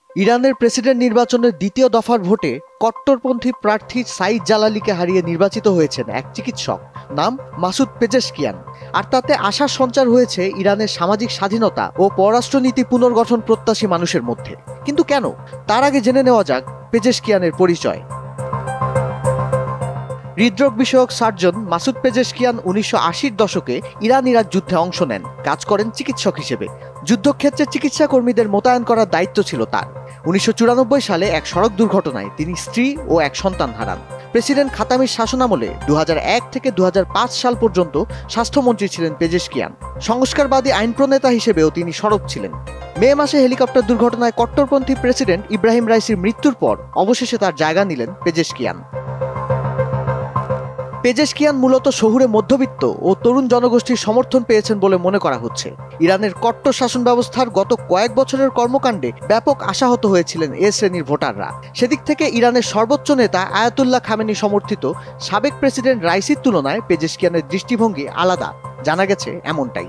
ইরানের প্রেসিডেন্ট নির্বাচনের দ্বিতীয় দফার ভোটে কট্টরপন্থী প্রার্থী সাইদ জালালিকে হারিয়ে নির্বাচিত হয়েছেন এক চিকিৎসক, নাম মাসুদ পেজেশকিয়ান। আর তাতে আশার সঞ্চার হয়েছে ইরানের সামাজিক স্বাধীনতা ও পররাষ্ট্রনীতি পুনর্গঠন প্রত্যাশী মানুষের মধ্যে। কিন্তু কেন? তার আগে জেনে নেওয়া যাক পেজেশকিয়ানের পরিচয়। হৃদরোগ বিষয়ক সার্জন মাসুদ পেজেশকিয়ান 1980-র দশকে ইরান ইরাক যুদ্ধে অংশ নেন, কাজ করেন চিকিৎসক হিসেবে। যুদ্ধক্ষেত্রে চিকিৎসা কর্মীদের মোতায়েন করার দায়িত্ব ছিল তার। 1994 সালে এক সড়ক দুর্ঘটনায় তিনি স্ত্রী ও এক সন্তান হারান। প্রেসিডেন্ট খাতামির শাসনামলে 2001 থেকে 2005 সাল পর্যন্ত স্বাস্থ্যমন্ত্রী ছিলেন পেজেশকিয়ান। সংস্কারবাদী আইন প্রণেতা হিসেবেও তিনি সরব ছিলেন। মে মাসে হেলিকপ্টার দুর্ঘটনায় কট্টরপন্থী প্রেসিডেন্ট ইব্রাহিম রাইসির মৃত্যুর পর অবশেষে তার জায়গা নিলেন পেজেশকিয়ান। পেজেশকিয়ান মূলত শহুরে মধ্যবিত্ত ও তরুণ জনগোষ্ঠীর সমর্থন পেয়েছেন বলে মনে করা হচ্ছে। ইরানের কট্টর শাসন ব্যবস্থার গত কয়েক বছরের কর্মকাণ্ডে ব্যাপক আশাহত হয়েছিলেন এ শ্রেণীর ভোটাররা। সেদিক থেকে ইরানের সর্বোচ্চ নেতা আয়াতুল্লাহ খামেনি সমর্থিত সাবেক প্রেসিডেন্ট রাইসির তুলনায় পেজেশকিয়ানের দৃষ্টিভঙ্গি আলাদা, জানা গেছে এমনটাই।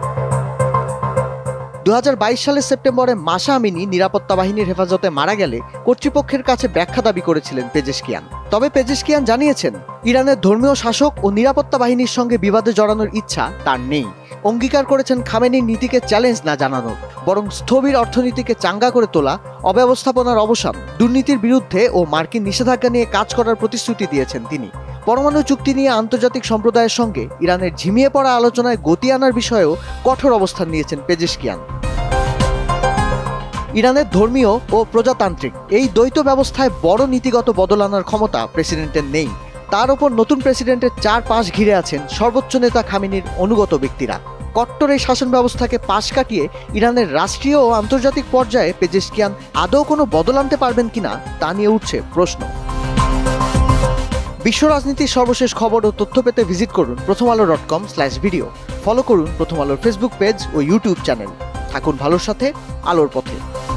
2022 সালের সেপ্টেম্বরে মাসা আমিনি নিরাপত্তা বাহিনীর হেফাজতে মারা গেলে কর্তৃপক্ষের কাছে ব্যাখ্যা দাবি করেছিলেন পেজেশকিয়ান। তবে পেজেশকিয়ান জানিয়েছেন, ইরানের ধর্মীয় শাসক ও নিরাপত্তা বাহিনীর সঙ্গে বিবাদে জড়ানোর ইচ্ছা তার নেই। অঙ্গীকার করেছেন খামেনির নীতিকে চ্যালেঞ্জ না জানানোর, বরং স্থবির অর্থনীতিকে চাঙ্গা করে তোলা, অব্যবস্থাপনার অবসান, দুর্নীতির বিরুদ্ধে ও মার্কিন নিষেধাজ্ঞা নিয়ে কাজ করার প্রতিশ্রুতি দিয়েছেন তিনি। পরমাণু চুক্তি নিয়ে আন্তর্জাতিক সম্প্রদায়ের সঙ্গে ইরানের ঝিমিয়ে পড়া আলোচনায় গতি আনার বিষয়েও কঠোর অবস্থান নিয়েছেন পেজেশকিয়ান। ইরানের ধর্মীয় ও প্রজাতান্ত্রিক এই দ্বৈত ব্যবস্থায় বড় নীতিগত বদল আনার ক্ষমতা প্রেসিডেন্টের নেই। তার ওপর নতুন প্রেসিডেন্টের চারপাশ ঘিরে আছেন সর্বোচ্চ নেতা খামেনির অনুগত ব্যক্তিরা। কট্টর এই শাসন ব্যবস্থাকে পাশ কাটিয়ে ইরানের রাষ্ট্রীয় ও আন্তর্জাতিক পর্যায়ে পেজেশকিয়ান আদৌ কোনো বদল আনতে পারবেন কিনা তা নিয়ে উঠছে প্রশ্ন। বিশ্ব রাজনীতির সর্বশেষ খবর ও তথ্য পেতে ভিজিট করুন prothomalo.com/video। ফলো করুন প্রথম আলোর ফেসবুক পেজ ও ইউটিউব চ্যানেল। থাকুন ভালোর সাথে, আলোর পথে।